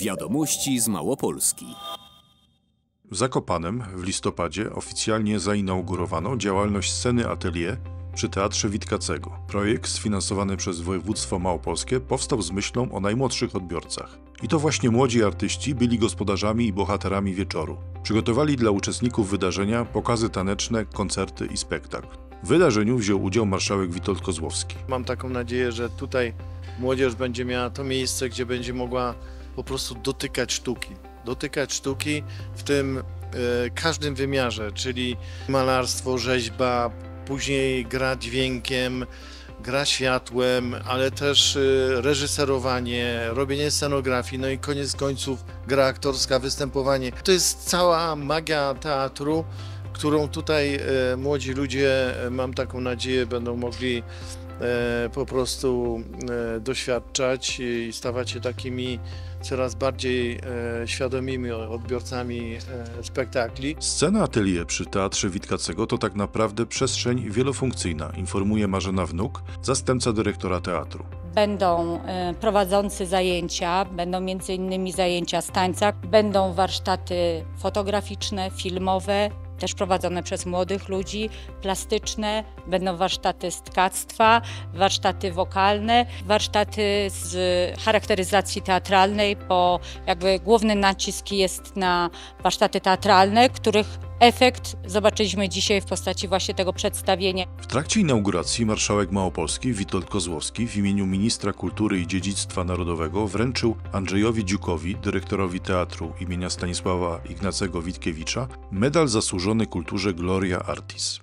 Wiadomości z Małopolski. W Zakopanem w listopadzie oficjalnie zainaugurowano działalność sceny Atelier przy Teatrze Witkacego. Projekt sfinansowany przez województwo małopolskie powstał z myślą o najmłodszych odbiorcach. I to właśnie młodzi artyści byli gospodarzami i bohaterami wieczoru. Przygotowali dla uczestników wydarzenia pokazy taneczne, koncerty i spektakl. W wydarzeniu wziął udział marszałek Witold Kozłowski. Mam taką nadzieję, że tutaj młodzież będzie miała to miejsce, gdzie będzie mogła po prostu dotykać sztuki w tym każdym wymiarze, czyli malarstwo, rzeźba, później gra dźwiękiem, gra światłem, ale też reżyserowanie, robienie scenografii, no i koniec końców gra aktorska, występowanie. To jest cała magia teatru, którą tutaj młodzi ludzie, mam taką nadzieję, będą mogli po prostu doświadczać i stawać się takimi coraz bardziej świadomymi odbiorcami spektakli. Scena Atelier przy Teatrze Witkacego to tak naprawdę przestrzeń wielofunkcyjna, informuje Marzena Wnuk, zastępca dyrektora teatru. Będą prowadzący zajęcia, będą m.in. zajęcia z tańca, będą warsztaty fotograficzne, filmowe, też prowadzone przez młodych ludzi, plastyczne, będą warsztaty z tkactwa, warsztaty wokalne, warsztaty z charakteryzacji teatralnej, bo jakby główny nacisk jest na warsztaty teatralne, których efekt zobaczyliśmy dzisiaj w postaci właśnie tego przedstawienia. W trakcie inauguracji marszałek Małopolski Witold Kozłowski w imieniu ministra kultury i dziedzictwa narodowego wręczył Andrzejowi Dziukowi, dyrektorowi teatru imienia Stanisława Ignacego Witkiewicza, medal zasłużony kulturze Gloria Artis.